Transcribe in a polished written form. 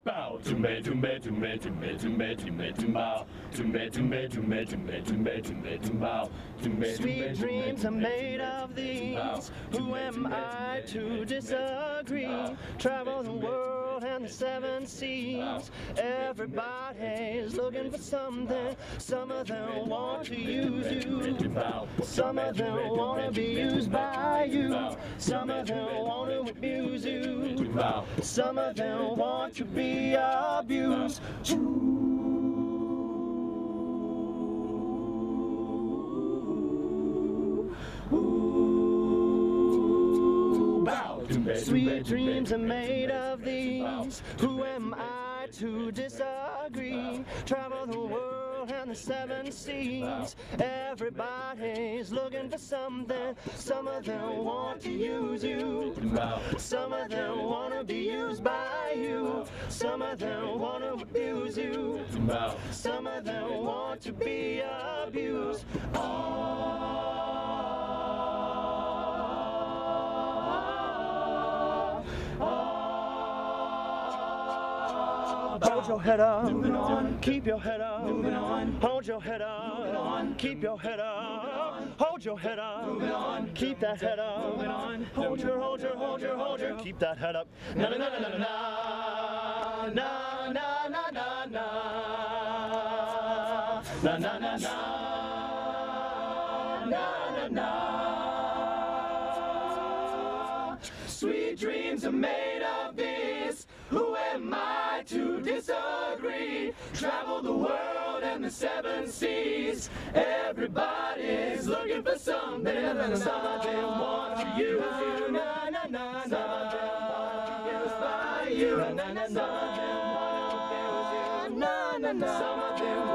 Bow to me to me to me to me to me to me to bow to me to me to me to me to me to me to bow to me. Sweet dreams are made of these. Who am I to disagree? Travel the world and the seven seas. Everybody's looking for something. Some of them want to use you. Some of them want to be used by you. Some of them want to abuse you. Some of them want to be abused. Sweet dreams are made of these. Who am I to disagree? Travel the world and the seven seas. Everybody's looking for something. Some of them want to use you. Some of them want to be used by you. Some of them want to abuse you. Some of them want to be abused. Hold your head up, keep your head up, hold your head up, keep your head up, hold your head up, keep that head up, hold your, keep that head up. Na na na na na na na na na na na na na na na. Sweet dreams are made of this. Who am I to disagree? Travel the world and the seven seas. Everybody's looking for something. Some of them want to use you. Some of them want to be used by you. Some of them want to abuse you. Some of them